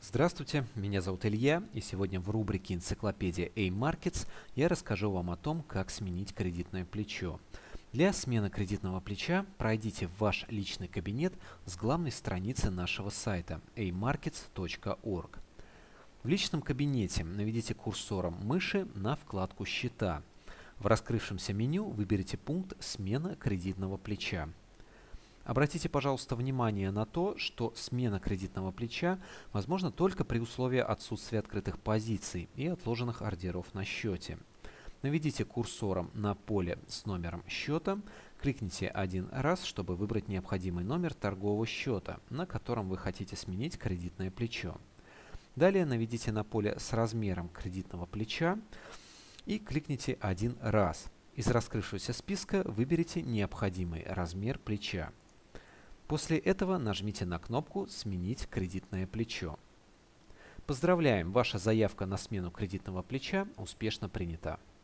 Здравствуйте, меня зовут Илья, и сегодня в рубрике «Энциклопедия A-Markets» я расскажу вам о том, как сменить кредитное плечо. Для смены кредитного плеча пройдите в ваш личный кабинет с главной страницы нашего сайта amarkets.org. В личном кабинете наведите курсором мыши на вкладку «Счета». В раскрывшемся меню выберите пункт «Смена кредитного плеча». Обратите, пожалуйста, внимание на то, что смена кредитного плеча возможна только при условии отсутствия открытых позиций и отложенных ордеров на счете. Наведите курсором на поле с номером счета, кликните один раз, чтобы выбрать необходимый номер торгового счета, на котором вы хотите сменить кредитное плечо. Далее наведите на поле с размером кредитного плеча и кликните один раз. Из раскрывшегося списка выберите необходимый размер плеча. После этого нажмите на кнопку «Сменить кредитное плечо». Поздравляем, ваша заявка на смену кредитного плеча успешно принята.